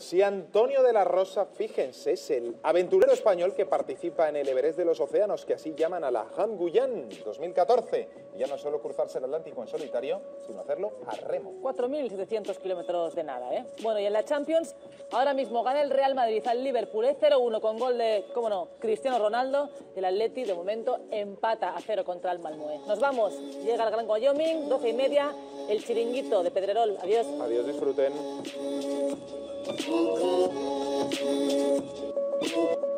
Si Antonio de la Rosa, fíjense, es el aventurero español que participa en el Everest de los océanos, que así llaman a la Han Guyan 2014. Y ya no solo cruzarse el Atlántico en solitario, sino hacerlo a remo. 4.700 kilómetros de nada, ¿eh? Bueno, y en la Champions, ahora mismo gana el Real Madrid al Liverpool 0-1 con gol de, cómo no, Cristiano Ronaldo. El Atleti, de momento, empata a 0 contra el Malmö. Nos vamos, llega el Gran Wyoming, 12:30, el chiringuito de Pedrerol. Adiós. Adiós, disfruten.